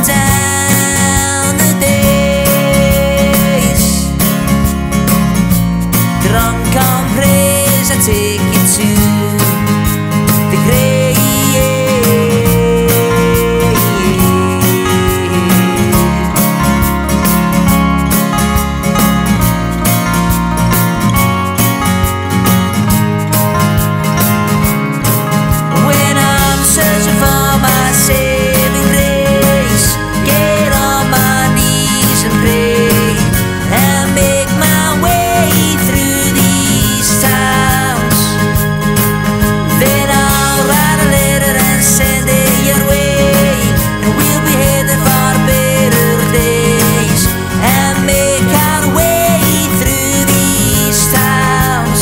down the days. Drunk on praise, I take you to the grave. When I'm searching for my saving grace, get on my knees and pray, and make my way through these towns. Then I'll write a letter and send it your way, and we'll be heading for better days, and make our way through these towns.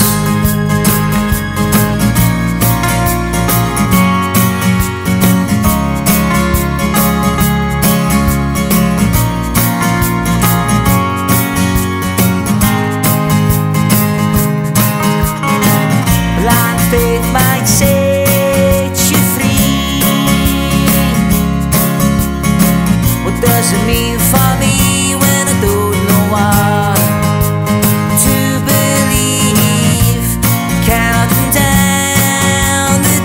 Blind faith might set you free. What does it mean for me when I don't know what to believe? Counting down the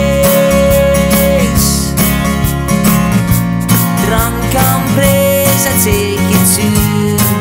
days. Drunk on praise, I take you to